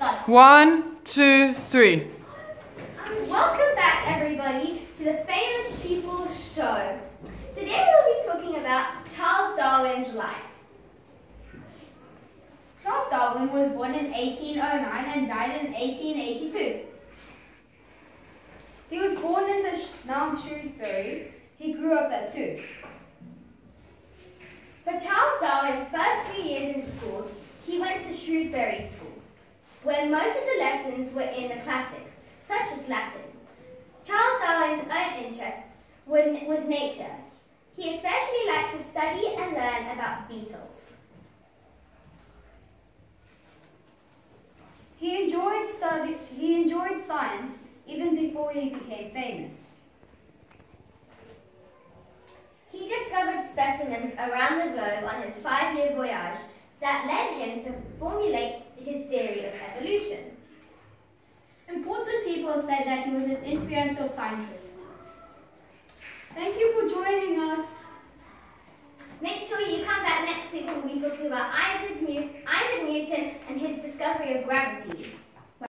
Start. 1, 2, 3. Welcome back, everybody, to the Famous People Show. Today we'll be talking about Charles Darwin's life. Charles Darwin was born in 1809 and died in 1882. He was born in Mount Shrewsbury. He grew up there too. For Charles Darwin's first few years in school, he went to Shrewsbury School, where most of the lessons were in the classics, such as Latin. Charles Darwin's own interest was nature. He especially liked to study and learn about beetles. He enjoyed science even before he became famous. He discovered specimens around the globe on his 5-year voyage that led him to formulate his theory of evolution. Important people said that he was an influential scientist. Thank you for joining us. Make sure you come back next week when we'll be talking about Isaac Newton and his discovery of gravity.